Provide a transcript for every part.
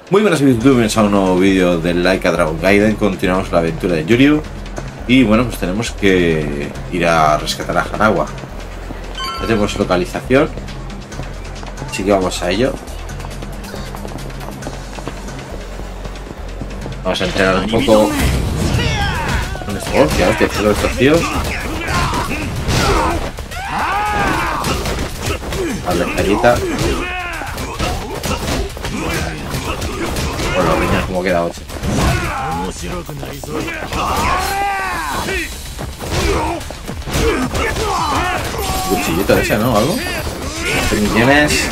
Muy buenas youtubers, a un nuevo vídeo del Like a Dragon Gaiden. Continuamos la aventura de Yuryu. Y bueno, pues tenemos que ir a rescatar a Hanawa. Ya tenemos localización, así que vamos a ello. Vamos a entrenar un poco con esto. Hostia, hostia, estos tíos. Vale, carita. Por los riñones como queda 8. Cuchillito ese, ¿no? ¿Algo? 3 millones.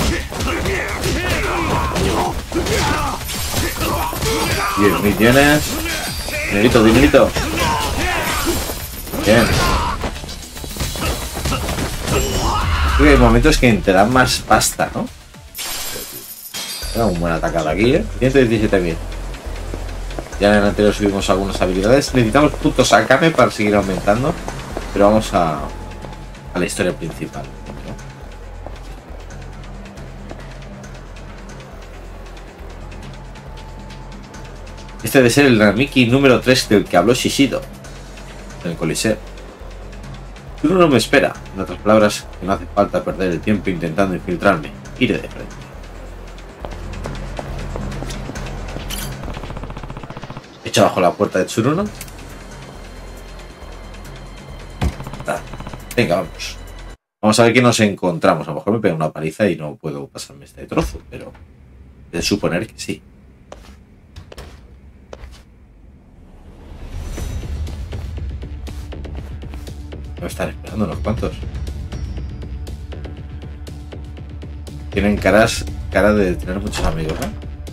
10 millones. Dinerito, dinerito. Bien. Creo que hay momentos que te dan más pasta, ¿no? Era un buen atacado aquí, ¿eh? 117.000. Ya en el anterior subimos algunas habilidades. Necesitamos puntos Akame para seguir aumentando. Pero vamos a la historia principal, ¿no? Este debe ser el Namiki número 3 del que habló Shishido en el Coliseo. Tú no me espera. En otras palabras, que no hace falta perder el tiempo intentando infiltrarme. Iré de frente. Echa bajo la puerta de Tsuruno. Venga, vamos. Vamos a ver qué nos encontramos. A lo mejor me pega una paliza y no puedo pasarme este trozo, pero de suponer que sí. Me están esperando unos cuantos. Tienen cara de tener muchos amigos, ¿eh?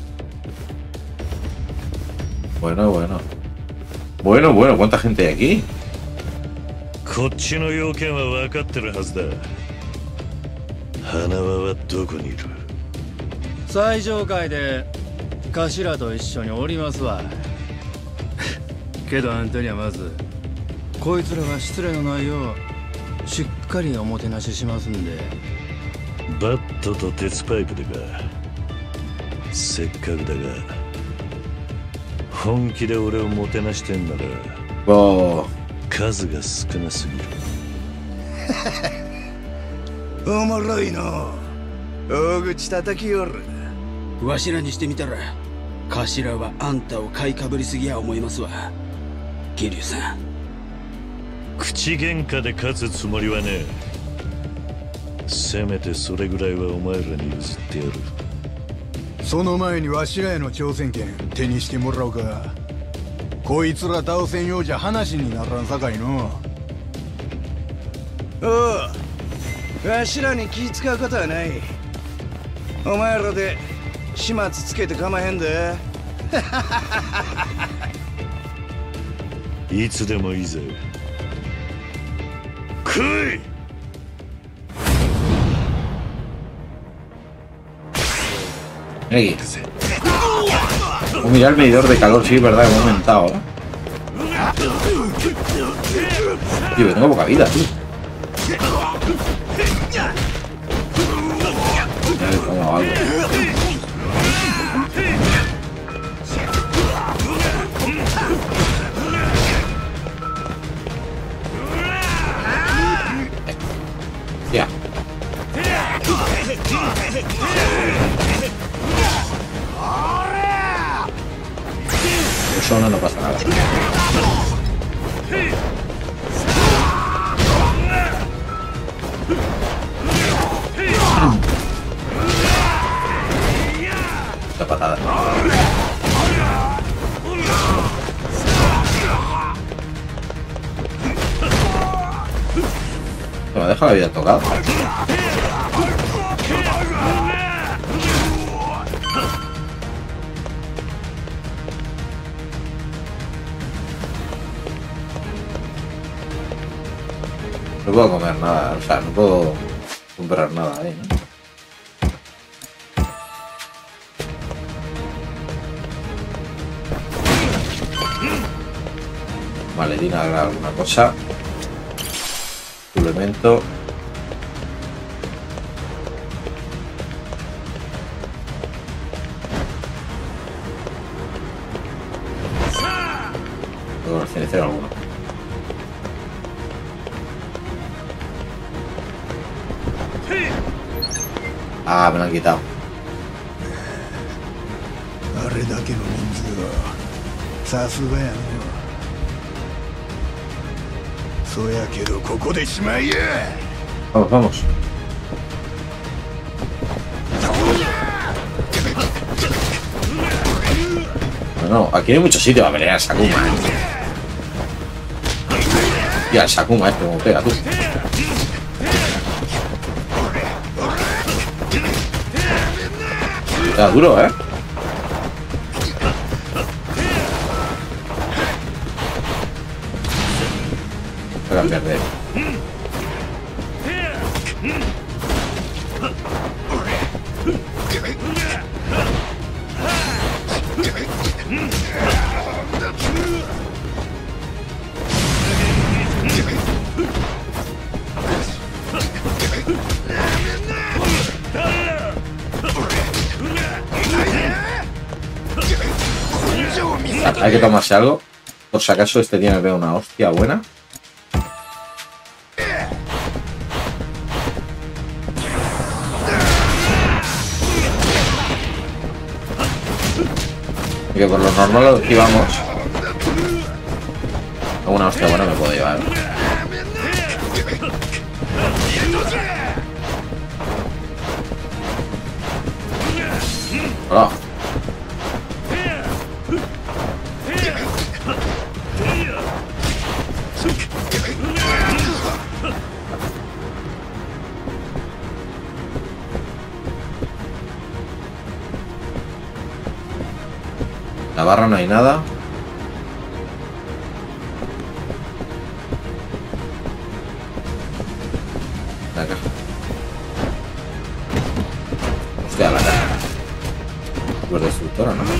Bueno, ¿cuánta gente hay aquí? こっちの要件は分かってるはずだ。花輪はどこにいる？ 最上階で頭と一緒におりますわ。けどあんたにはまずこいつらが失礼のないようしっかりおもてなししますんで。 バットと鉄パイプでか。せっかくだが本気で俺をもてなしてんなら数が少なすぎる。 おもろいの。大口叩きよる。 わしらにしてみたら頭はあんたを買いかぶりすぎや思いますわ。桐生さん、 口喧嘩で勝つつもりはねえ。せめてそれぐらいはお前らに譲ってやる。 その前にわしらへの挑戦権手にしてもらおうか。こいつら倒せんようじゃ話にならんさかいの。おう、わしらに気使うことはない。お前らで始末つけてかまへんで。 いつでもいいぜ。来い。 Hey. Oh, mira el medidor de calor, sí, verdad, hemos aumentado, ¿eh? Tío, que tengo poca vida, tío. Ya le pongo algo. Ya. Eso no pasa nada. La patada. Me deja la vida tocada. No puedo comer nada, o sea, no puedo comprar nada ahí, ¿no? Vale, tiene alguna cosa. Suplemento. cenicero alguno. Ah, me lo han quitado. あれだけの人数はさすがやの。そやけどここでしまいや。 Vamos, vamos. No, aquí no hay mucho sitio para pelear Sakuma. Tía, el Sakuma este como pega, tú. Está duro, ¿eh? Voy a cambiar de... Hay que tomarse algo. Por si acaso este tiene que ver una hostia buena. Y que por lo normal lo esquivamos. Una hostia buena me puedo llevar. Hola. La barra no hay nada. La caja. Hostia, la caja. Pues destructora, ¿no?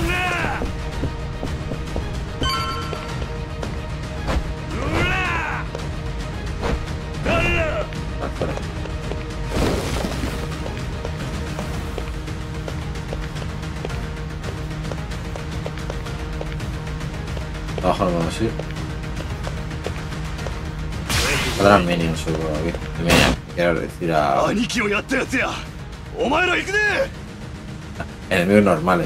Abajo no vamos a ir. Habrán minions seguro aquí. Quiero decir a... enemigos normales.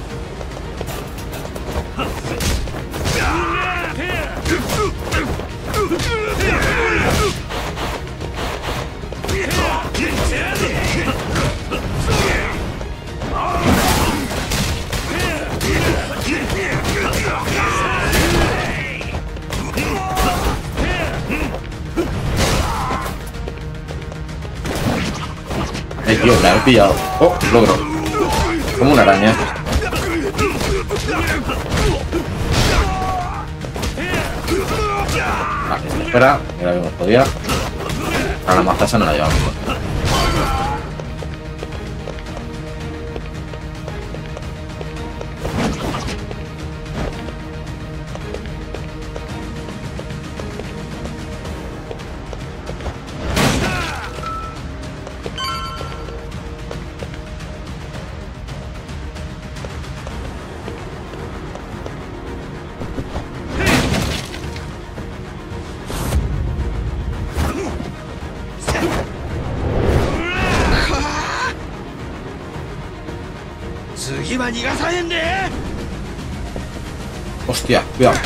Tío, me han pillado. Oh, logro. Como una araña. Vale, espera. Mira que nos podía. Ahora la mazaza no la llevamos. Hostia, cuidado.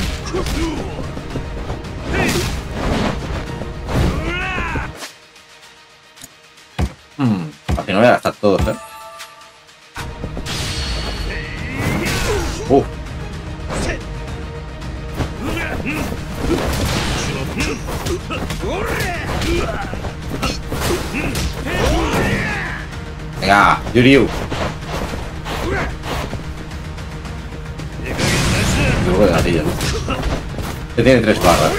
Así no voy a gastar todos, ¿eh? Venga, Yuryu. Luego de gatilla. Este tiene 3 barras.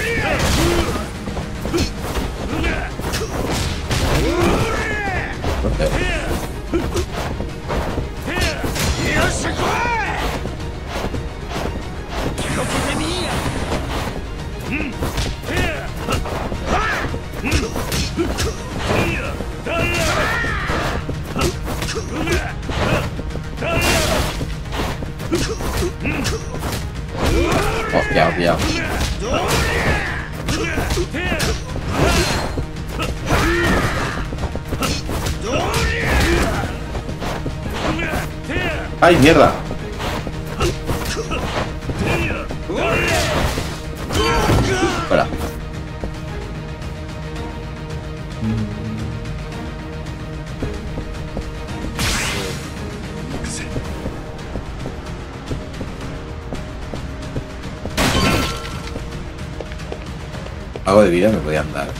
Hostia, hostia. ¡Ay, mierda! Fuera. Algo de vida me podían dar.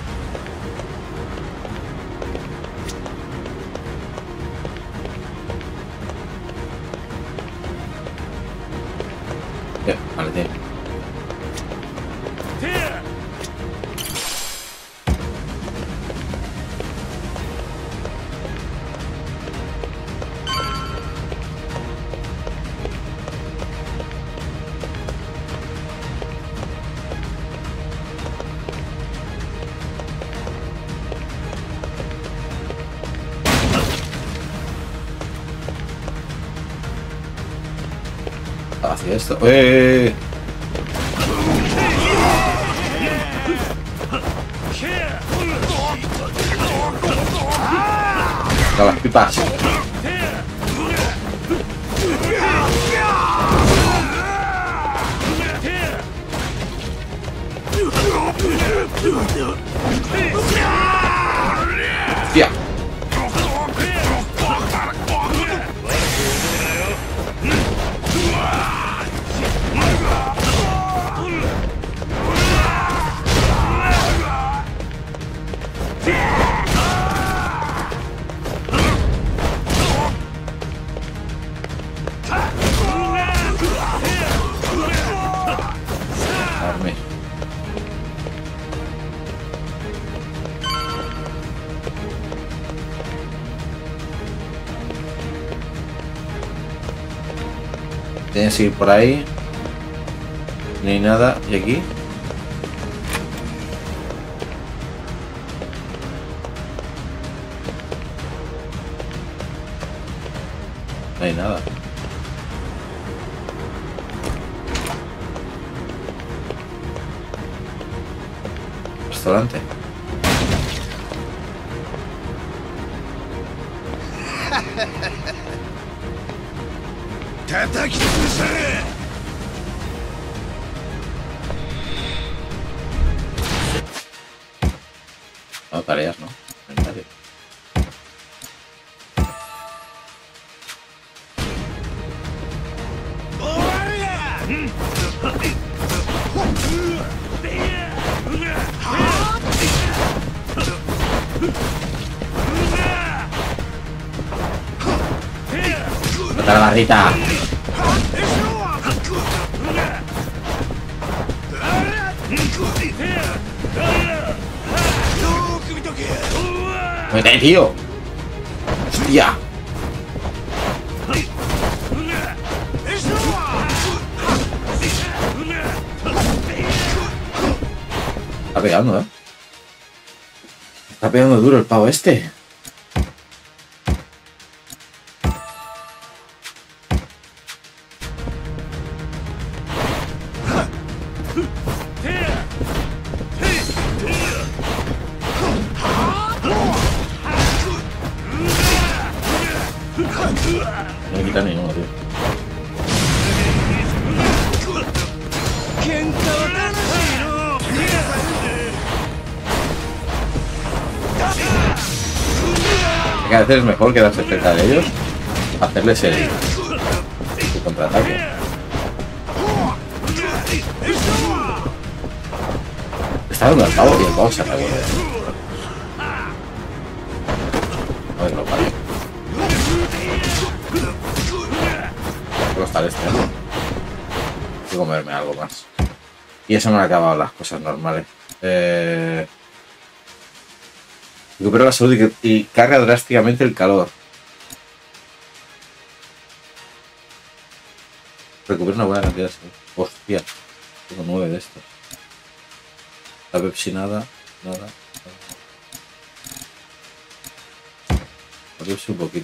Vale, tío. Hacia esto. A las pipas. Hostia. Arme. Tienes que ir por ahí. No hay nada. ¿Y aquí? No hay nada. Restaurante. No, tareas, ¿no? Inventario. ¡Mata la barrita! ¡Muévete, tío! ¡Hostia! Está pegando, ¿eh? Está pegando duro el pavo este. No me quita ninguno, tío. Que a veces es mejor quedarse cerca de ellos, hacerles su contraataque. Está dando al pavo y el pavo se revuelve. A ver, lo parió. Costar este, ¿no? Tengo que comerme algo más. Y eso me han acabado las cosas normales. Recupera la salud y carga drásticamente el calor. Recupera una buena cantidad de salud. Hostia, tengo 9 de estos. La Pepsi nada. La Pepsi un poquito.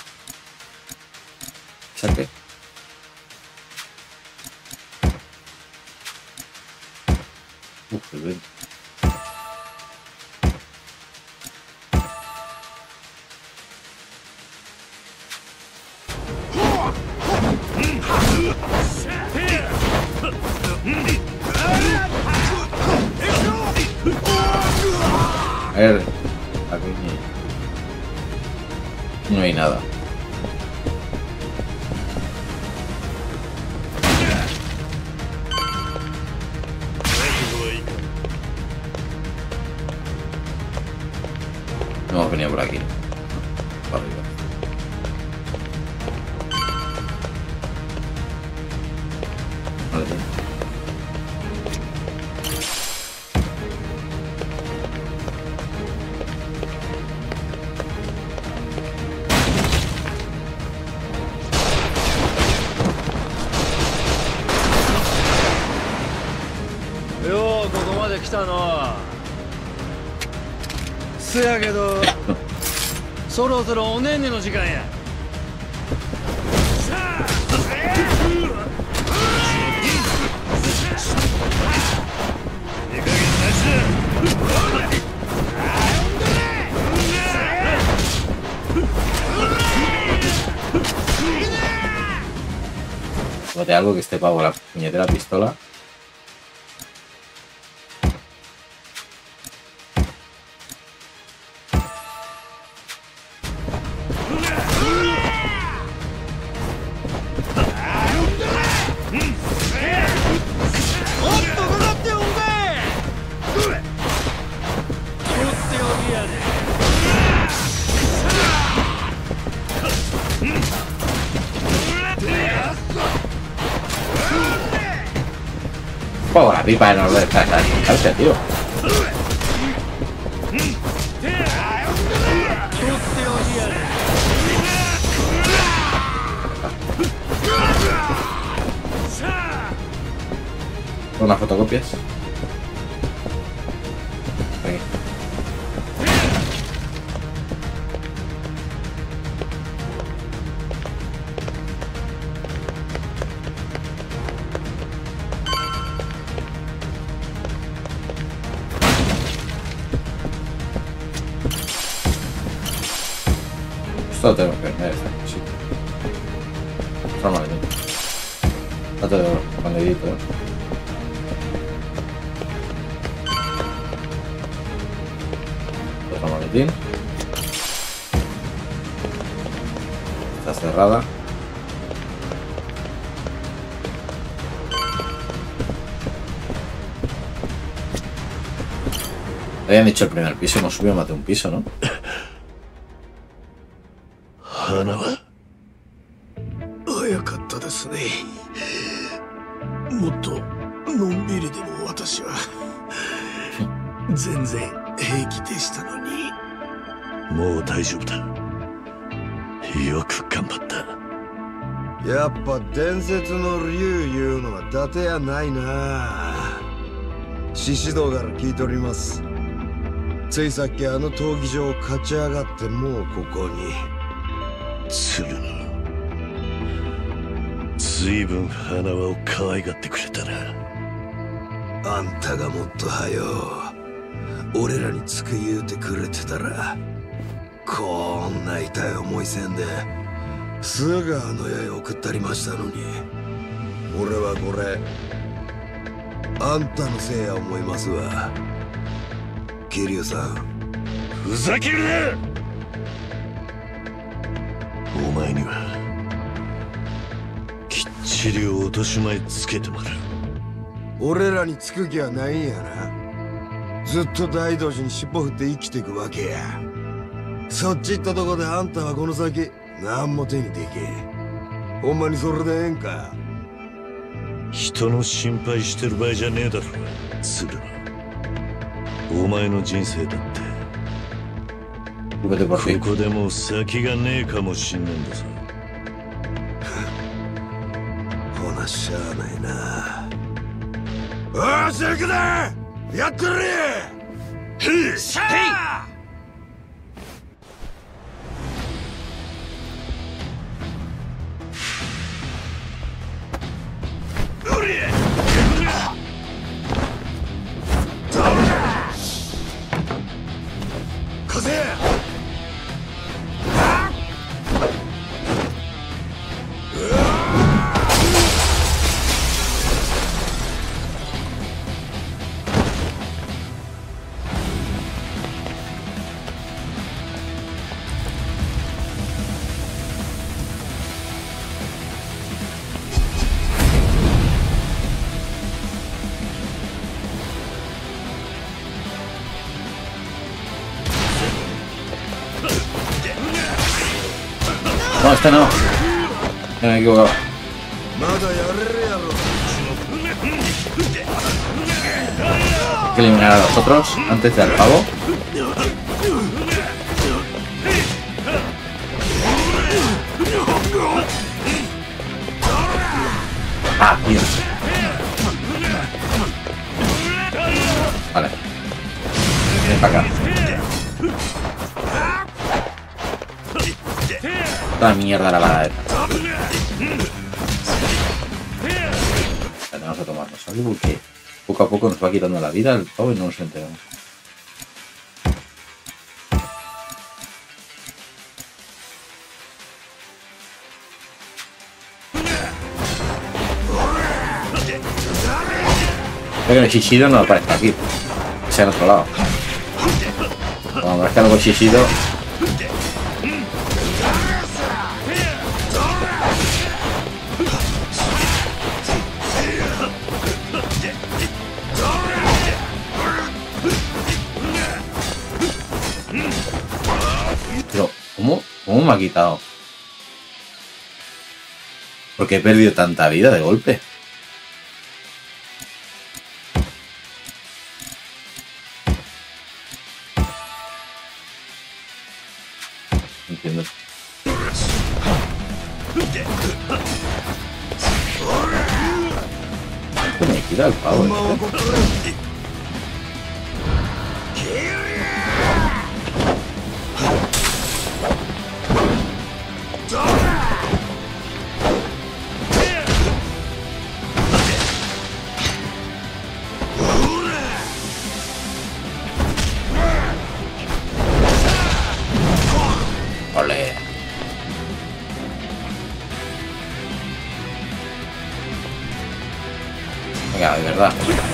Saque. El 20. A ver, aquí no hay nada. No hemos venido por aquí. Para arriba. Vale, bien. ようここまで来たの。せやけどそろそろおねんねの時間や。 Bote algo que esté pavo la puñetera pistola. Pavo la pipa de no de acercarse, tío. Unas fotocopias. Aquí. Esto lo tengo que vender, sí. Otro maletín. Date de oro, con dedito. Otro maletín. Está cerrada. Habían dicho el primer piso, hemos subido más de un piso, ¿no? 花は早かったですね。もっとのんびりでも私は全然平気でしたのに。 もう大丈夫だ。よく頑張った。 やっぱ伝説の竜いうのは伊達やないな。獅子堂から聞いております。ついさっきあの闘技場を勝ち上がってもうここに。 鶴野、随分花輪を可愛がってくれたな。 あんたがもっとはよ俺らにつく言うてくれてたらこんな痛い思いせんですぐあの世へ送ったりましたのに。俺はこれあんたのせいや思いますわ。桐生さん、 ふざけるな。お前にはきっちり落とし前つけてもらう。 俺らにつく気はないんやな。ずっと大道寺に尻尾振って生きていくわけや。そっち行ったとこであんたはこの先何も手にできん。ほんまにそれでええんか。 人の心配してる場合じゃねえだろ鶴野。お前の人生だってここでもう先がねえかもしんねえんだぞ。 ほなしゃあないな。おーし行くぜ。やってるれ。しゃあ No, este no. Me he equivocado. Hay que eliminar a los otros antes del pavo. Ah, tío. Vale. Ven para acá. Toda mierda la bala esta. Vamos a tomarnos algo porque poco a poco nos va quitando la vida el pavo y no nos enteramos. Creo que el Shishido no aparece aquí, que sea en otro lado. Cuando aparezca algo Shishido. Pero, ¿cómo me ha quitado? Porque he perdido tanta vida de golpe. Entiendo. ¿Qué me quita el pavo? Ole. Venga, de verdad.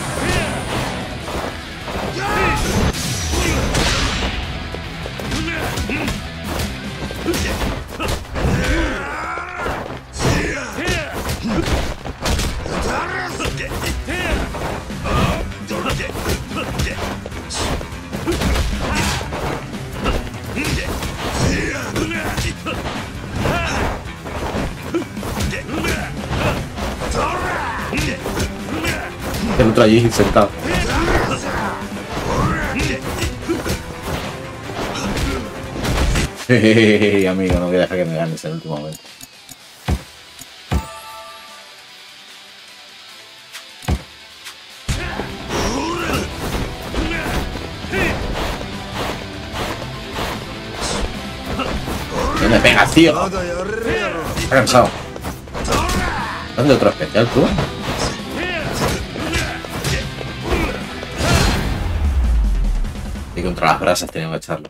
El otro allí sentado. Jejeje, amigo, no voy a dejar que me ganes en el último momento. ¿Qué me pegas, tío? Está cansado. ¿Dónde otro especial, tú? Y contra las brasas tenemos que echarlo.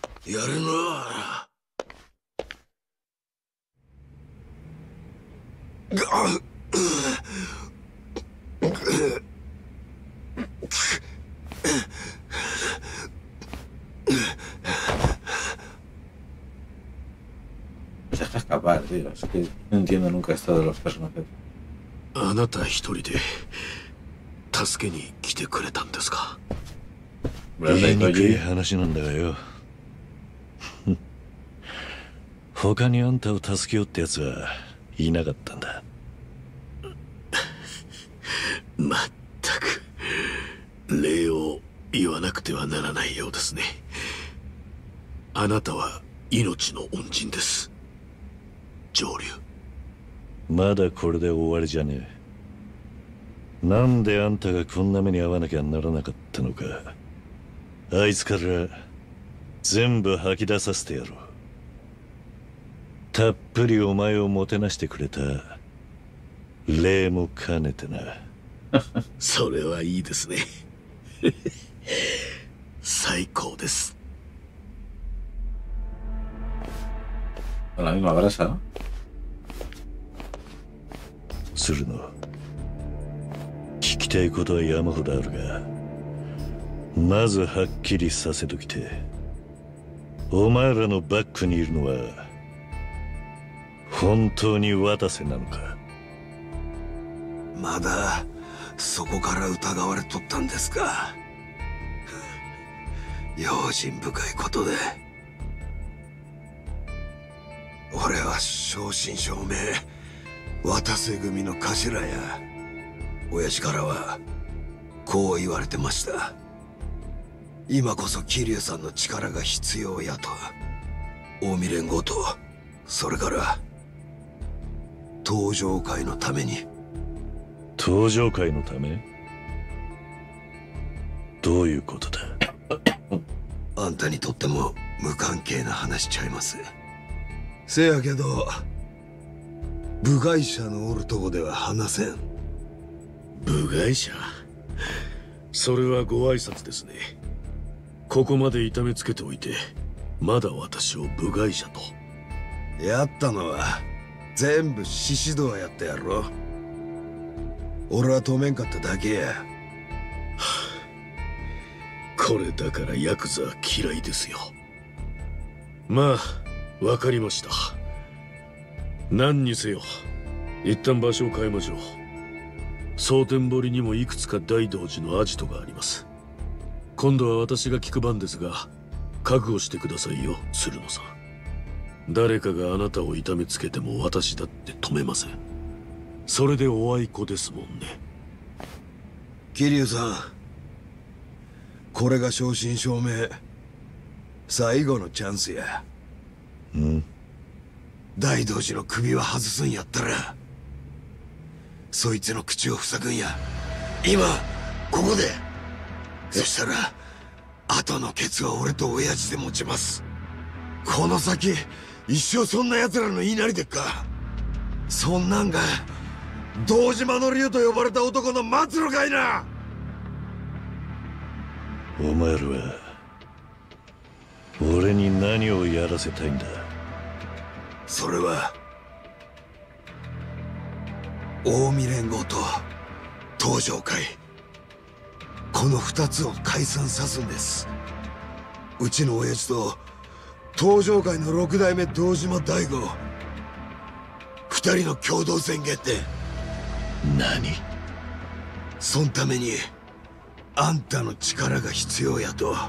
Se deja escapar, tío. Es que no entiendo nunca esto de los personajes. あなた一人で助けに来てくれたんですか。 言いにくい話なんだがよ。他にあんたを助けようってやつはいなかったんだ。 まったく礼を言わなくてはならないようですね。あなたは命の恩人です。上流。 まだこれで終わりじゃねえ。なんであんたがこんな目に遭わなきゃならなかったのか。あいつから全部吐き出させてやろう。たっぷりお前をもてなしてくれた礼も兼ねてな。 それはいいですね。最高です。 Con la misma brasa, ¿no? 鶴野、聞きたいことは山ほどあるが、まずはっきりさせときて、お前らのバックにいるのは本当に渡瀬なのか。 まだそこから疑われとったんですか。用心深いことで。 俺は正真正銘渡瀬組の頭や。親父からはこう言われてました。今こそ桐生さんの力が必要やと。近江連合と、それから登場会のために。 登場会のため？どういうことだ？ あんたにとっても無関係な話ちゃいます。せやけど部外者のおるとこでは話せん。 部外者？それはご挨拶ですね。ここまで痛めつけておいてまだ私を部外者と。 やったのは全部獅子堂やったやろ。俺は止めんかっただけや。 これだからヤクザは嫌いですよ。まあわかりました。何にせよ一旦場所を変えましょう。蒼天堀にもいくつか大道寺のアジトがあります。今度は私が聞く番ですが、覚悟してくださいよ、鶴野さん。誰かがあなたを痛めつけても私だって止めません。それでおあいこですもんね。 桐生さん、これが正真正銘最後のチャンスや。大道寺の首は外すんやったらそいつの口を塞ぐんや、今ここで。そしたら後のケツは俺と親父で持ちます。この先一生そんな奴らの言いなりでっか。そんなんが堂島の竜と呼ばれた男の末路かいな。 お前らは俺に何をやらせたいんだ？ それは近江連合と東条会、この2つを解散さすんです。うちの親父と東条会の6代目堂島大吾、2人の共同宣言って。 何？ そんためにあんたの力が必要やと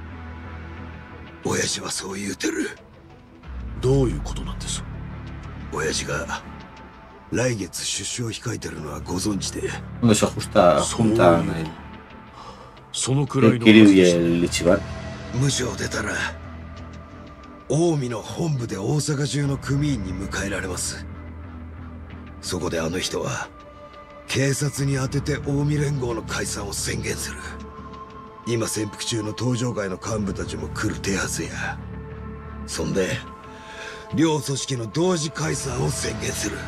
親父はそう言うてる。 どういうことなんです？ 親父が来月出所を控えてるのはご存知で。 Cuando se juntan el そのくらいの Kiryu y el Ichiban. 無所を出たら近江の本部で大阪中の組員に迎えられます。そこであの人は警察に当てて近江連合の解散を宣言する。今潜伏中の東条会の幹部たちも来る手はずや。そんで両組織の同時解散を宣言する。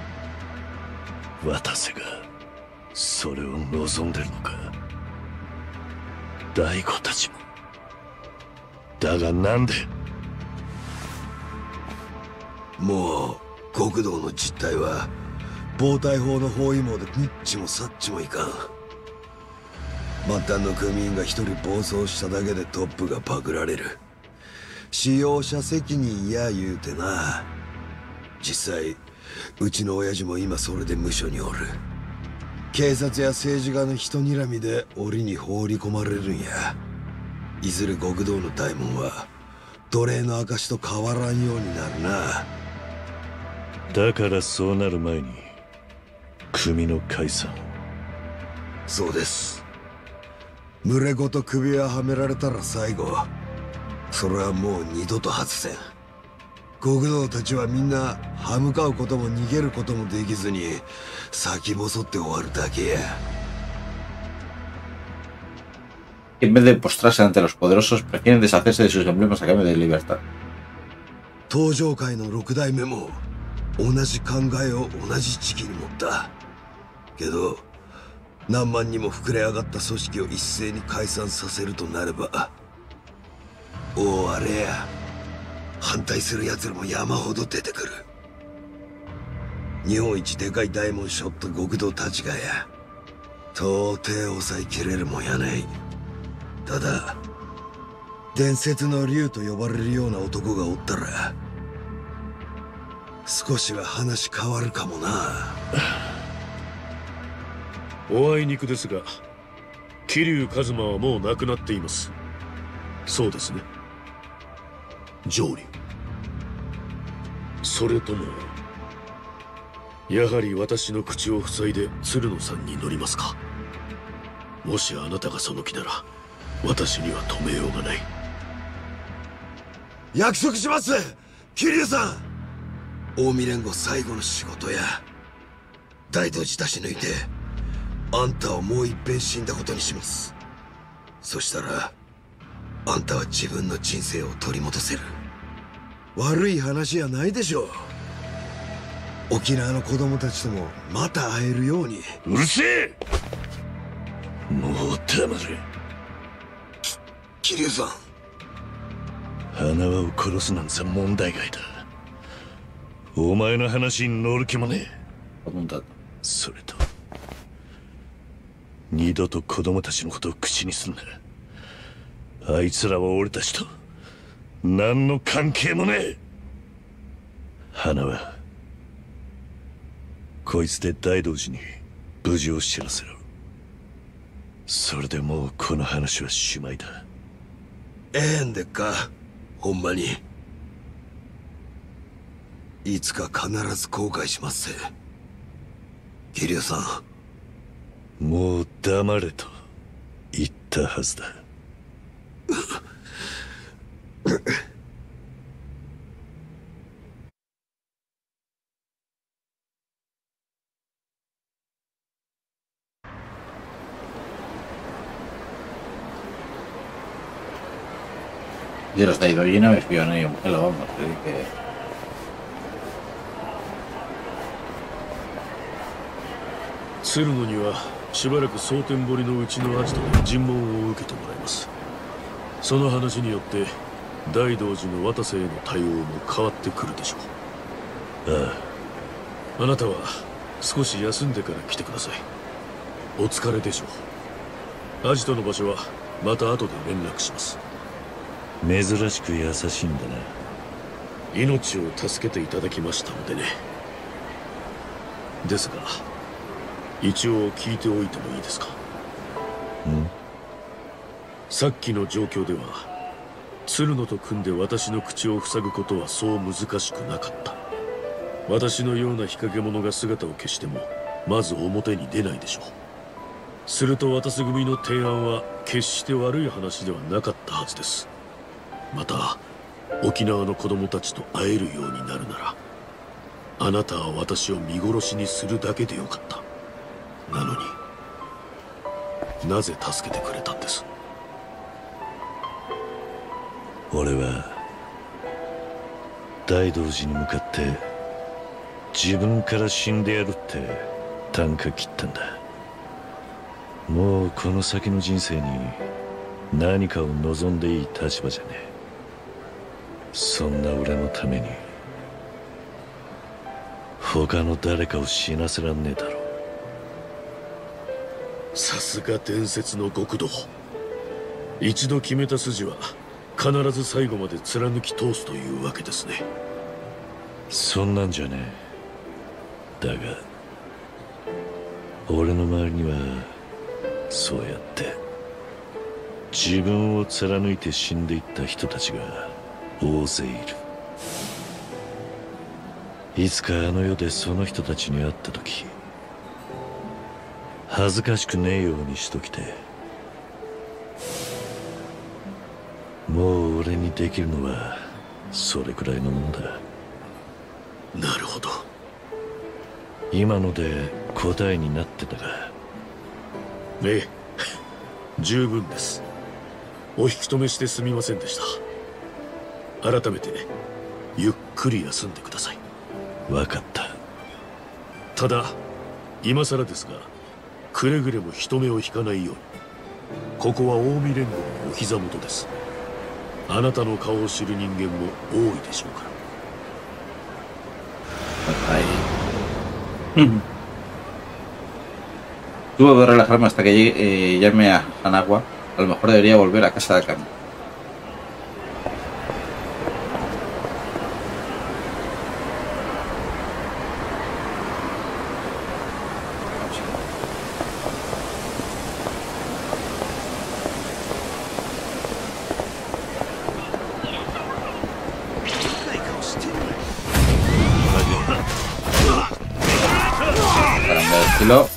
渡瀬がそれを望んでるのか？大吾たちも。だがなんで？ もう極道の実態は暴対法の包囲網でニッチもサッチもいかん。末端の組員が一人暴走しただけでトップがパクられる。使用者責任や言うてな。実際うちの親父も今それで無所におる。警察や政治家の人睨みで檻に放り込まれるんや。いずれ極道の大門は奴隷の証と変わらんようになるな。 だからそうなる前に組の解散。 そうです。群れごと首輪はめられたら最後。それはもう二度と外せん。極道たちはみんな歯向かうことも逃げることもできずに先細って終わるだけや。 En vez de postrarse ante los poderosos, prefieren deshacerse de sus emblemas a cambio de libertad. 東条会の6代目も同じ考えを同じ時期に持った。けど何万にも膨れ上がった組織を一斉に解散させるとなれば大荒れや。反対する奴らも山ほど出てくる。日本一でかい大門しょった極道たちがや到底抑えきれるもんやない。ただ伝説の竜と呼ばれるような男がおったら少しは話変わるかもな。 おあいにくですが桐生一馬はもう亡くなっています。そうですね。上流それともやはり私の口を塞いで鶴野さんに乗りますか？もしあなたがその気なら私には止めようがない。 約束します、桐生さん。近江連合最後の仕事や大道寺出し抜いてあんたをもう一遍死んだことにします。そしたらあんたは自分の人生を取り戻せる。悪い話やないでしょう。沖縄の子供たちともまた会えるように。 うるせえ。もう黙れ。 桐生さん、 花輪を殺すなんざ問題外だ。お前の話に乗る気もねえ。それと二度と子供たちのことを口にすんな。あいつらは俺たちと何の関係もねえ。花輪、こいつで大道寺に無事を知らせろ。それでもうこの話はしまいだ。 ええんでっか、ほんまに。いつか必ず後悔しますぜ、桐生さん。もう黙れと言ったはずだ。 De los de Idoya no me fío en ello, mujer, vamos, que... 鶴野にはしばらく蒼天堀のうちのアジトで尋問を受けてもらいます。その話によって大道寺の渡瀬への対応も変わってくるでしょう。ああ、あなたは少し休んでから来てください。お疲れでしょう。アジトの場所はまた後で連絡します。珍しく優しいんだな。命を助けていただきましたのでね。ですが一応聞いておいてもいいですか？さっきの状況では鶴野と組んで私の口を塞ぐことはそう難しくなかった。私のような日陰者が姿を消してもまず表に出ないでしょう。すると渡瀬組の提案は決して悪い話ではなかったはずです。また沖縄の子供たちと会えるようになるならあなたは私を見殺しにするだけでよかった。なのになぜ助けてくれたんです？俺は大道寺に向かって自分から死んでやるって啖呵切ったんだ。もうこの先の人生に何かを望んでいい立場じゃねえ。そんな俺のために他の誰かを死なせらんねえだろ。さすが伝説の極道。一度決めた筋は必ず最後まで貫き通すというわけですね。そんなんじゃねえ。だが俺の周りにはそうやって自分を貫いて死んでいった人たちが大勢いる。いつかあの世でその人たちに会った時恥ずかしくねえようにしときて。もう俺にできるのはそれくらいのもんだ。なるほど。今ので答えになってたか？ええ、十分です。お引き止めしてすみませんでした。改めてゆっくり休んでください。分かった。ただ今更ですがくれぐれも人目を引かないように。ここは近江連合のお膝元です。あなたの顔を知る人間も多いでしょうから。 はい。Tuve que relajarme hasta que llame a Hanagua. A lo mejor debería volver a casa de Kami. Tranquilo.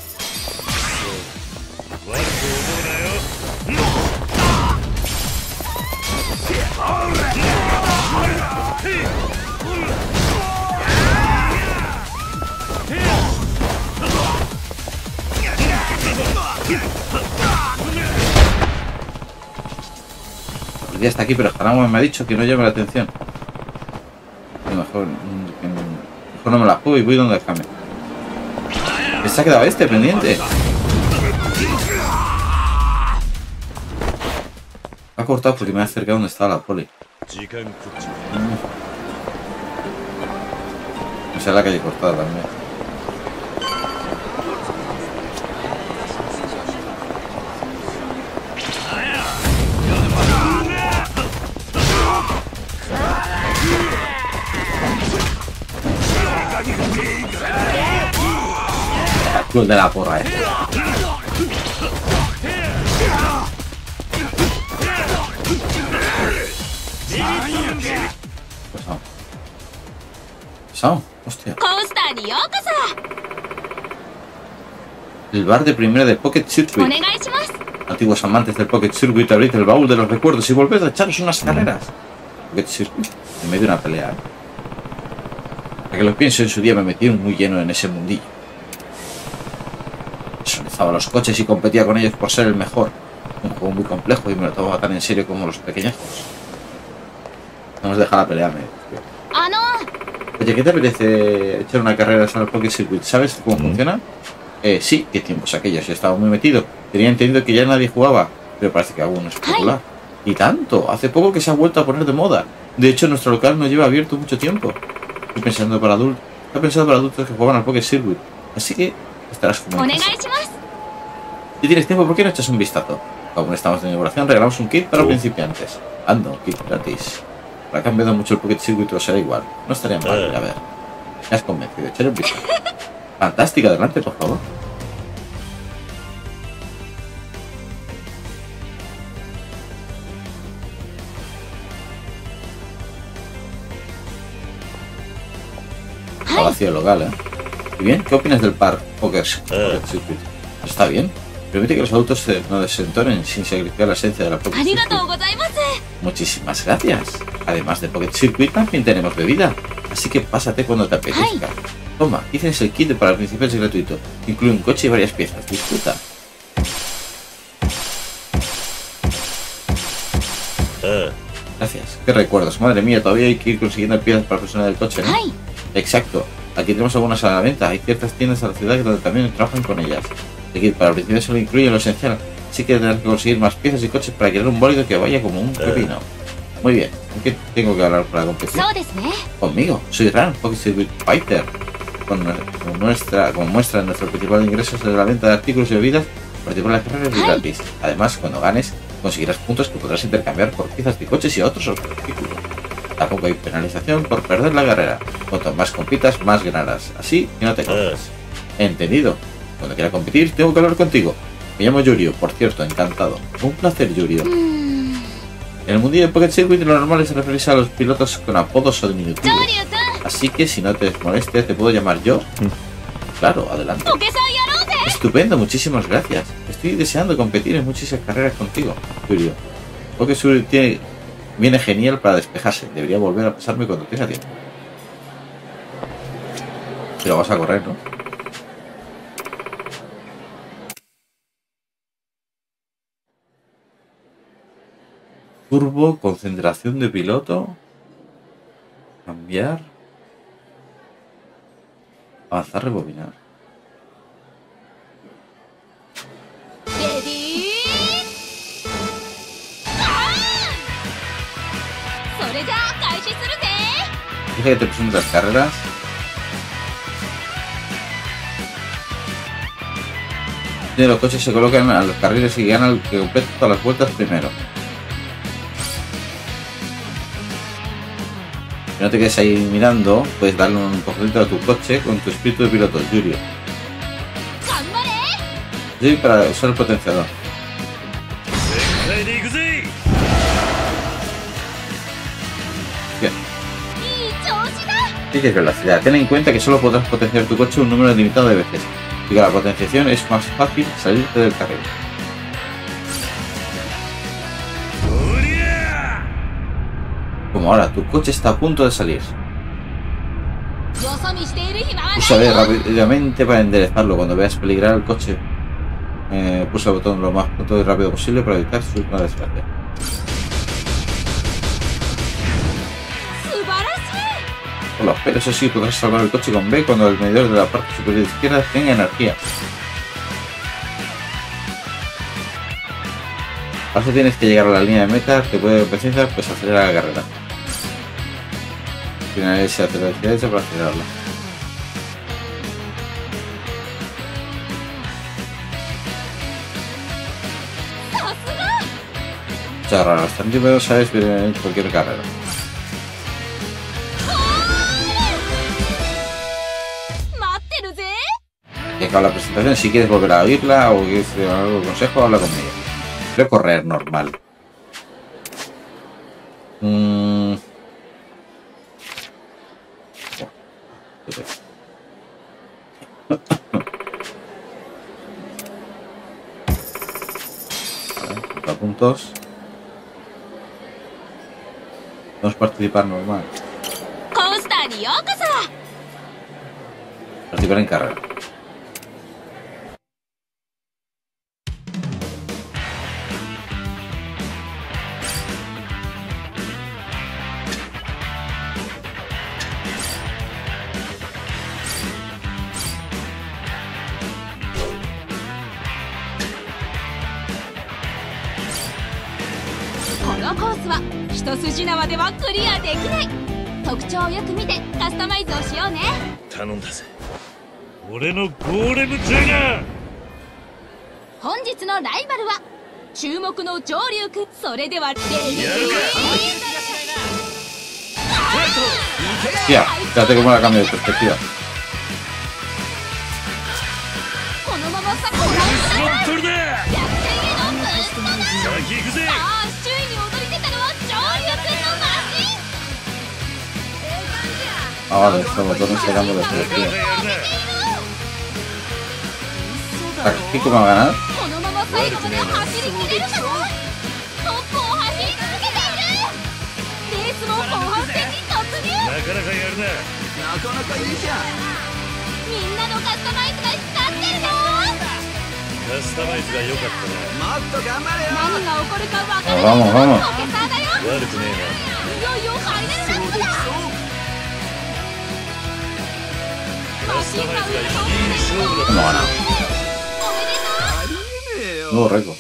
Ya está aquí, pero Hanamo me ha dicho que no llame la atención. Mejor no me la juego y voy donde déjame. Se ha quedado este pendiente. Ha cortado porque me ha acercado donde estaba la poli. O sea, la calle cortada también. Club de la porra, Pesado. Hostia. El bar de primera de Pocket Circuit. Antiguos amantes del Pocket Circuit, abrid el baúl de los recuerdos y volved a echaros unas carreras. Pocket Circuit, en medio de una pelea. Para que lo pienso, en su día me metí muy lleno en ese mundillo. Personalizaba los coches y competía con ellos por ser el mejor. Un juego muy complejo y me lo tomaba tan en serio como los pequeñajos. No nos deja la pelea, Oye, ¿qué te apetece echar una carrera en el Pocket Circuit? ¿Sabes cómo funciona? Sí, qué tiempos aquellos. Yo estaba muy metido. Tenía entendido que ya nadie jugaba, pero parece que aún es popular. Y tanto, hace poco que se ha vuelto a poner de moda. De hecho, nuestro local no lleva abierto mucho tiempo. Estoy pensando para adultos. Está pensado para adultos que juegan al Pocket Circuit. Así que estarás como en casa. Si tienes tiempo, ¿por qué no echas un vistazo? Como estamos de inauguración, regalamos un kit para principiantes. Anda, un kit gratis. Ha cambiado mucho el Pocket Circuit, pero será igual. No estaría mal, a ver. Me has convencido, echar un vistazo. Fantástica, adelante, por favor. Está vacío el local, ¿Y bien? ¿Qué opinas del par Pocket Circuit? Está bien. Permite que los adultos no desentonen sin sacrificar la esencia de la Pocket Circuit. Muchísimas gracias. Además de Pocket Circuit, también tenemos bebida. Así que pásate cuando te apetezca. Toma, aquí tienes el kit para principiantes gratuito. Incluye un coche y varias piezas. Disfruta. Gracias. Qué recuerdos. Madre mía, todavía hay que ir consiguiendo piezas para personal del coche, ¿no? Exacto. Aquí tenemos algunas a la venta. Hay ciertas tiendas a la ciudad donde también trabajan con ellas. El kit para principiantes solo incluye lo esencial. Así que tendrás que conseguir más piezas y coches para crear un bólido que vaya como un pepino. Muy bien. ¿Con qué tengo que hablar para competir? Conmigo. Soy Ran, Pocket Circuit Fighter. Como muestra nuestro principal ingreso es de la venta de artículos y bebidas, participar en las carreras es gratis. Además, cuando ganes, conseguirás puntos que podrás intercambiar por piezas de coches y otros artículos. Tampoco hay penalización por perder la carrera. Cuanto más compitas, más ganarás. Así que no te cortes. Entendido. Cuando quiera competir, tengo que hablar contigo. Me llamo Yurio, por cierto, encantado. Un placer, Yurio. En el mundillo de Pocket Circuit lo normal es referirse a los pilotos con apodos o diminutivos. Así que si no te molestes, ¿te puedo llamar yo? Claro, adelante. Estupendo, muchísimas gracias. Estoy deseando competir en muchísimas carreras contigo, Yurio. Pocket Circuit viene genial para despejarse. Debería volver a pasarme cuando tenga tiempo. Pero vas a correr, ¿no? Turbo, concentración de piloto. Cambiar. Avanzar, rebobinar. Fíjate que te presentas las carreras. Y los coches se colocan a los carriles y ganan el que complete todas las vueltas primero. Si no te quedes ahí mirando, puedes darle un poquito a tu coche con tu espíritu de piloto, Yurio. Sí, para usar el potenciador. Bien. ¿Qué es velocidad? Ten en cuenta que solo podrás potenciar tu coche un número limitado de veces. Y con la potenciación es más fácil salirte del carril. Como ahora, tu coche está a punto de salir. Usa B rápidamente para enderezarlo. Cuando veas peligrar el coche, pulsa el botón lo más pronto y rápido posible para evitar su última desgracia. Hola, pero eso sí, podrás salvar el coche con B cuando el medidor de la parte superior izquierda tenga energía. Ahora tienes que llegar a la línea de meta, te puede precisar, pues acelera la carrera. Finaliza hacia la derecha para acelerarla. Muchas raras, centímetros sabes bien en cualquier carrera. Y acaba la presentación. Si quieres volver a oírla o quieres algún consejo, habla conmigo. Voy a correr normal. Vale, puntos. Vamos a participar normal. Participar en carrera. Tía, fíjate cómo la cambio de perspectiva. Ah, vale, estos botones se cambian de perspectiva. ¿Aquí cómo va a ganar? Vamos, vamos. ¿Cómo gana? Nuevo récord.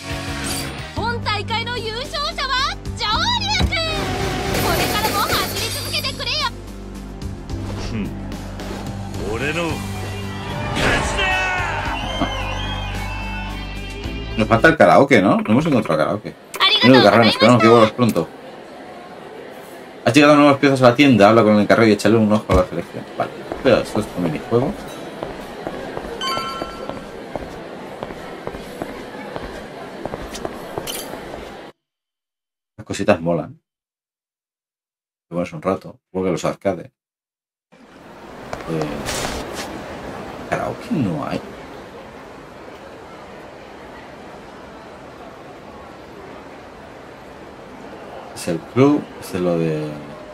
Nos falta el karaoke, ¿no? No hemos encontrado karaoke. Menudo carrera, esperamos que vuelvas pronto. Has llegado nuevas piezas a la tienda, habla con el encargado y échale un ojo a la selección. Vale, pero esto es un minijuego. Las cositas molan. Te pones un rato, porque los arcades. Karaoke no hay. Es el club, este es lo de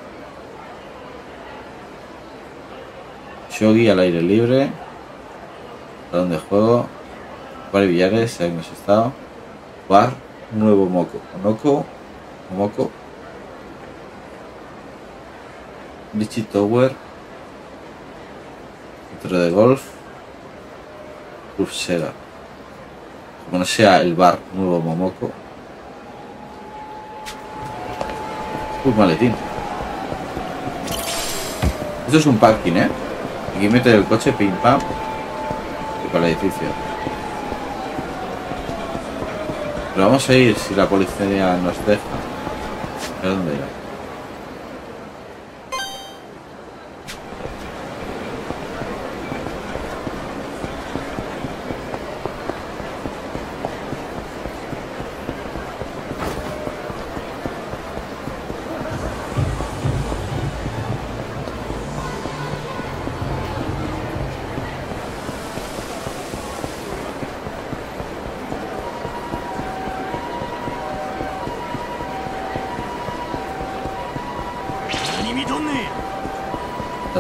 shogi al aire libre, salón de juego, bar y billares, ahí hemos estado, bar, nuevo moco, moco, Vichy Tower, centro de golf, club Sega, como no sea el bar nuevo Momoko. Maletín. Esto es un parking, ¿eh? Aquí mete el coche, pim pam, y para el edificio. Pero vamos a ir si la policía nos deja. ¿A dónde irá?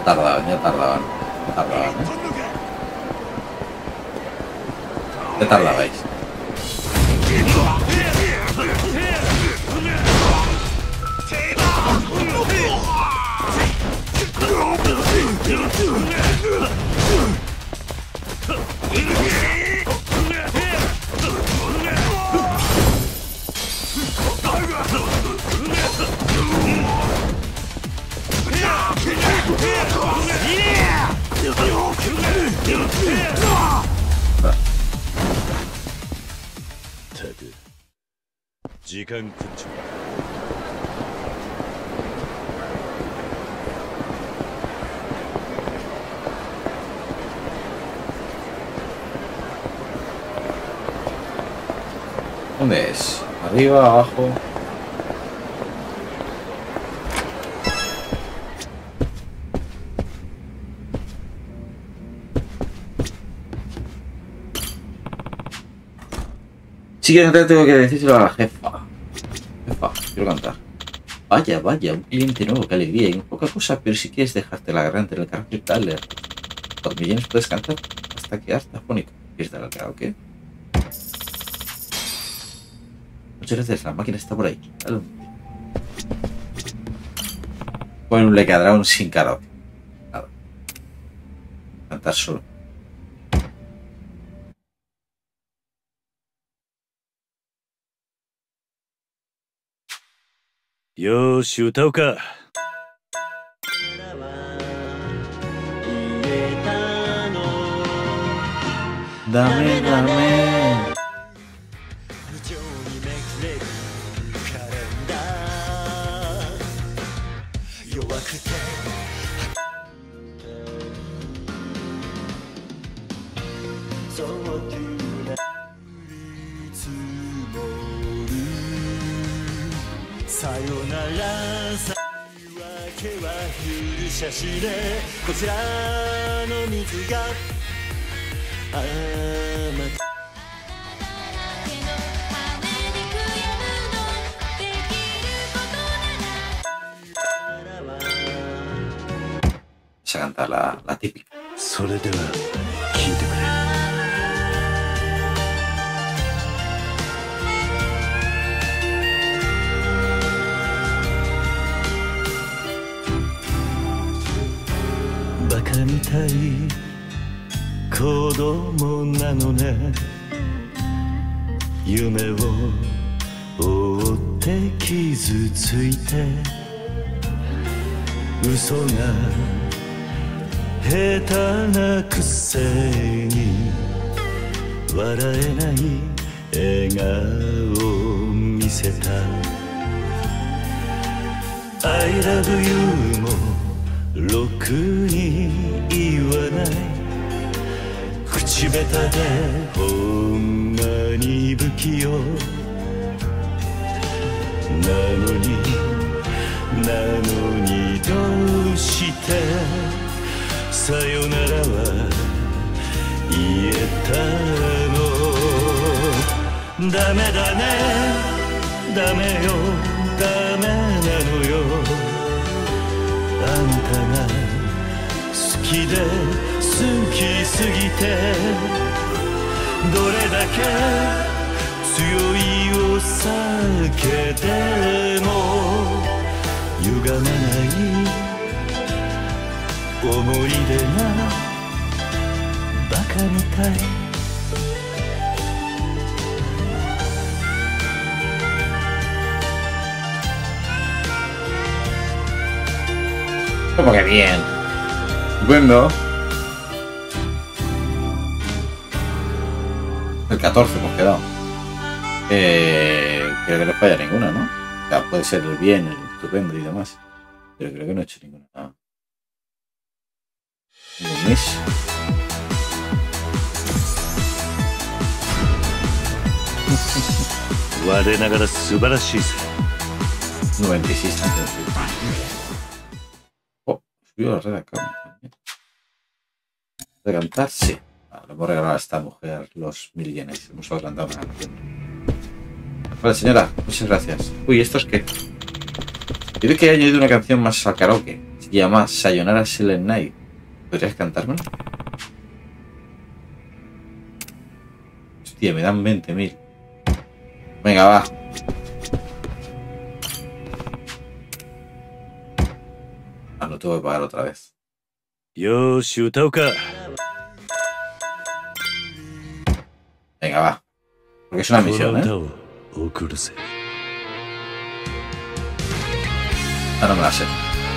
tardaban, ya tardaban. Ya tardabais. ¿Dónde es? ¿Arriba, abajo? Si quieres cantar tengo que decírselo a la jefa. Jefa, quiero cantar. Vaya, vaya, un cliente nuevo, qué alegría. Y poca cosa, pero si quieres dejarte la garganta en el karaoke Tyler, por millones puedes cantar hasta quedarte afónico. ¿Quieres dar al karaoke? Muchas gracias, la máquina está por ahí. Dale. Pon un Lecadrón sin karaoke. Nada. Cantar solo. Yoshi, 歌うか。 ダメダメ。 さよならさ言い訳は振る写真でこちらの水が甘く Se canta la típica. それでは聞いてくれ。バカみたい子供なのね。夢を追って傷ついて嘘が下手なくせに笑えない笑顔を見せた I love you もろくに言わない口下手でほんまに不器用なのにどうしてさよならは言えたのダメだねダメよダメなのよあんたが好きで好きすぎてどれだけ強いお酒でも歪まない思い出がバカみたい Como que bien. Bueno. El 14 hemos quedado. Creo que no falla ninguna, ¿no? O sea, puede ser el bien, el estupendo y demás. Pero creo que no he hecho ninguna. Un mes. 我ながら素晴らしいぜ 96 años. Oh, subió la red acá también. De cantar, sí. Le hemos regalado a esta mujer los 1000 yenes. Hemos adelantado una canción. Vale, señora, muchas gracias. Uy, ¿esto es qué? Dice que he añadido una canción más al karaoke. Si Y además, Sayonara Silent Night. ¿Podrías cantármelo? Hostia, me dan 20.000. Venga, va. Ah, lo tengo que pagar otra vez. Yoshi, utao ka. Venga, va. Porque es una misión, ¿eh? Ah, no me la sé.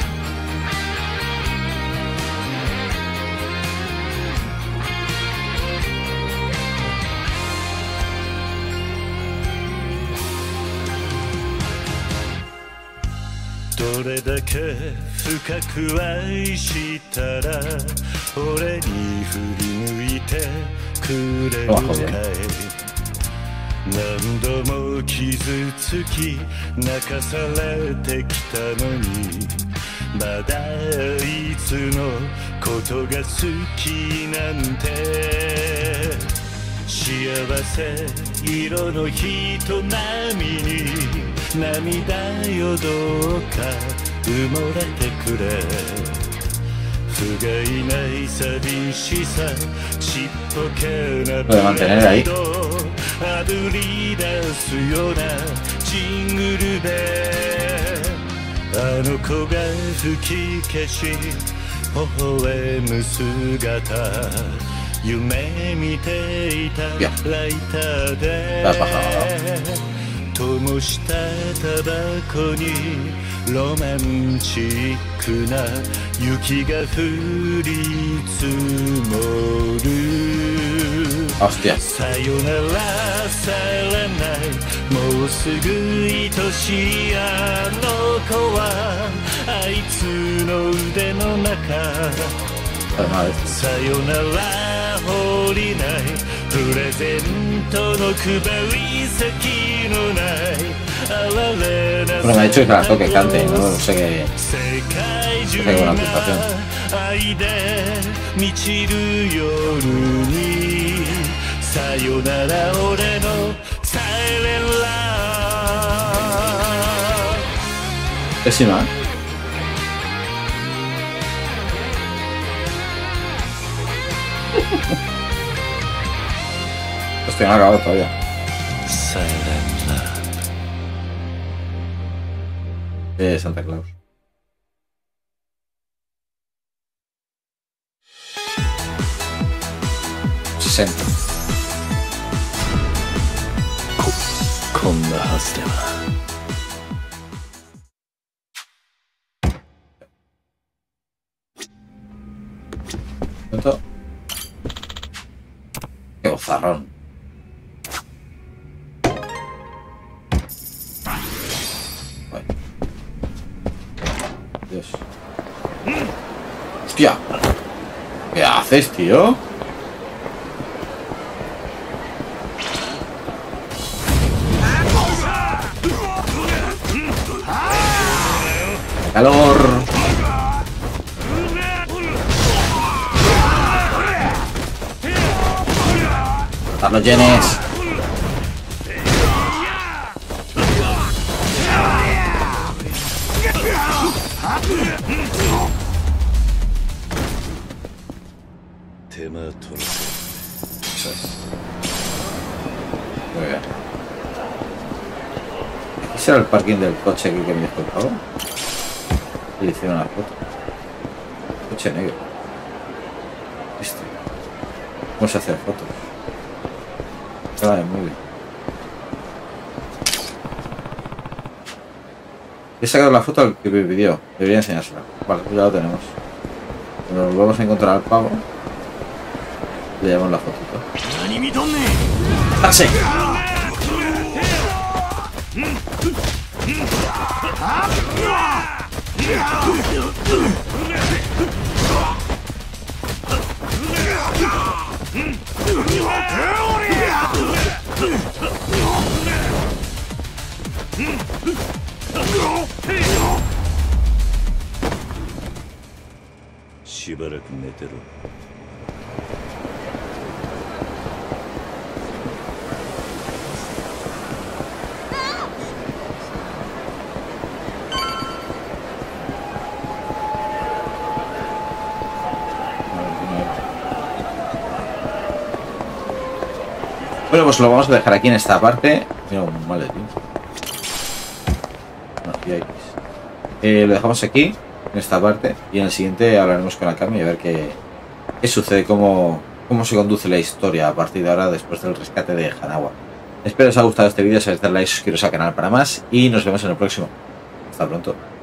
どれだけ深く愛したら俺に振り向いてくれるかい。何度も傷つき泣かされてきたのにまだいつのことが好きなんて。幸せ色の人並みに涙よどうか埋もれてくれ。不甲斐ない寂しさちっぽけなプライドあぶり出すようなジングルベル。あの子が吹き消し微笑む姿夢見ていたライターで灯したタバコにロマンチックな雪が降り積もる。さよならされないもうすぐ愛しいあの子はあいつの腕の中さよなら降りないプレゼントの配り先のない哀れな Bueno, me ha dicho que la toque cante, no sé qué. 世界中が愛で満ちる夜にさよなら俺のサイレンラー。 Pésima. Estoy acabado todavía. Santa Claus. Con la hastema. ¿Cuánto? Qué gozarrón. Vale. Dios. ¡Hostia! ¿Qué haces, tío? ¡Calor! ¡A los yenes! Eso es. Muy bien. ¿Aquí será el parking del coche que me dejó el pavo? Y le hicieron una foto. Coche negro. Este. ¿Cómo se hace la foto? Vale, muy bien. He sacado la foto al que me pidió. Debería enseñársela. Vale, pues ya lo tenemos. Cuando nos volvemos a encontrar al pavo, le llevamos la fotito. ¡Pase! Bueno, pues lo vamos a dejar aquí en esta parte. Mira, un maletín. No, aquí hay. Lo dejamos aquí, en esta parte. Y en el siguiente hablaremos con Akame y a ver qué sucede, cómo se conduce la historia a partir de ahora después del rescate de Hanawa. Espero os haya gustado este vídeo. Si os dais like, suscribiros al canal para más. Y nos vemos en el próximo. Hasta pronto.